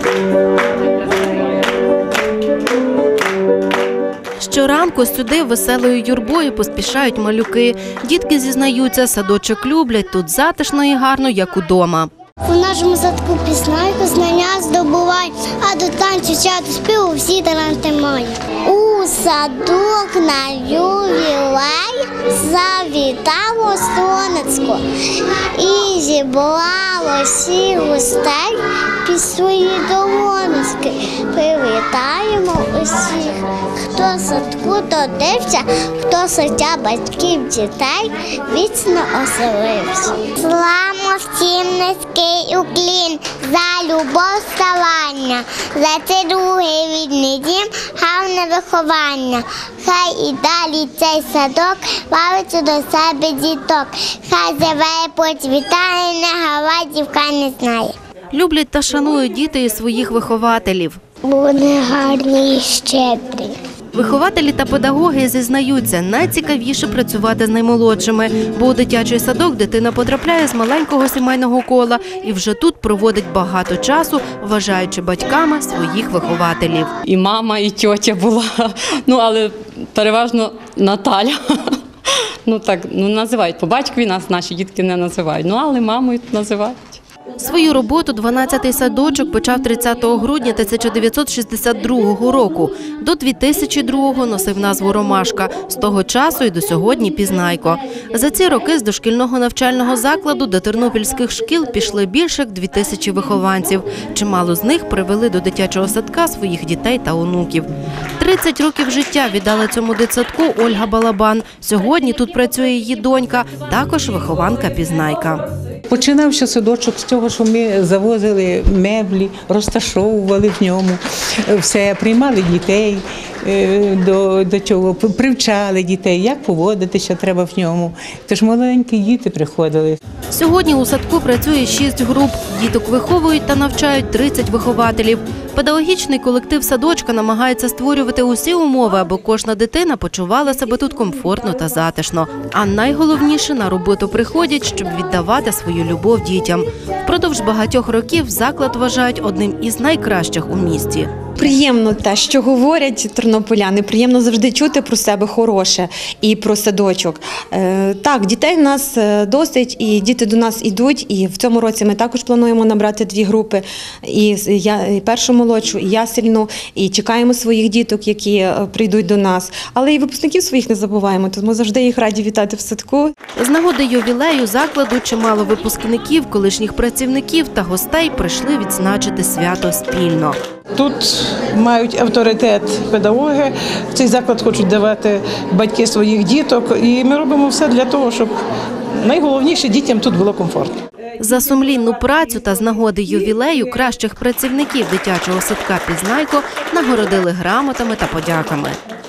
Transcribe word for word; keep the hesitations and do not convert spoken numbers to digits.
Щоранку сюди веселою юрбою поспішають малюки. Дітки зізнаються, садочок люблять, тут затишно і гарно, як удома. У нашому садку пізнайку знання здобувають, а до танцю, святу, співу всі таланти мають. У садок на ювілей завітало сонечко і зібрало всіх гостей під свої долонечки. Привітаємо усіх, хто в садку додився, хто серця батьків дітей вічно оселився. Слава всім низький уклін за любов старання, за цей другий рідний дім, гарне виховання. Хай і далі цей садок бавиться до себе діток, хай зіває процвітає, не гавай дівка не знає. Люблять та шанують діти і своїх вихователів. Вони гарні і щедрі. Вихователі та педагоги зізнаються, найцікавіше працювати з наймолодшими, бо у дитячий садок дитина потрапляє з маленького сімейного кола і вже тут проводить багато часу, вважаючи батьками своїх вихователів. І мама, і тьотя була, ну але переважно Наталя. Ну так, ну називають по батькові, нас наші дітки не називають, ну але мамою називають. Свою роботу дванадцятий садочок почав тридцятого грудня тисяча дев'ятсот шістдесят другого року. До дві тисячі другого носив назву «Ромашка», з того часу і до сьогодні «Пізнайко». За ці роки з дошкільного навчального закладу до тернопільських шкіл пішли більше як дві тисячі вихованців. Чимало з них привели до дитячого садка своїх дітей та онуків. тридцять років життя віддала цьому дитсадку Ольга Балабан. Сьогодні тут працює її донька, також вихованка «Пізнайка». Починався садочок з того, що ми завозили меблі, розташовували в ньому все, приймали дітей, до, до чого, привчали дітей, як поводитися треба в ньому. Тож маленькі діти приходили. Сьогодні у садку працює шість груп. Діток виховують та навчають тридцять вихователів. Педагогічний колектив садочка намагається створювати усі умови, аби кожна дитина почувала себе тут комфортно та затишно. А найголовніше, на роботу приходять, щоб віддавати свою любов дітям. Впродовж багатьох років заклад вважають одним із найкращих у місті. Приємно те, що говорять тернополяни, приємно завжди чути про себе хороше і про садочок. Так, дітей в нас досить, і діти до нас йдуть, і в цьому році ми також плануємо набрати дві групи, і першу молодшу, і ясельну, і чекаємо своїх діток, які прийдуть до нас. Але і випускників своїх не забуваємо, тому завжди їх раді вітати в садку. З нагоди ювілею закладу чимало випускників, колишніх працівників та гостей прийшли відзначити свято спільно. Тут мають авторитет педагоги, в цей заклад хочуть давати батьки своїх діток, і ми робимо все для того, щоб найголовніше дітям тут було комфортно. За сумлінну працю та з нагоди ювілею кращих працівників дитячого садка «Пізнайко» нагородили грамотами та подяками.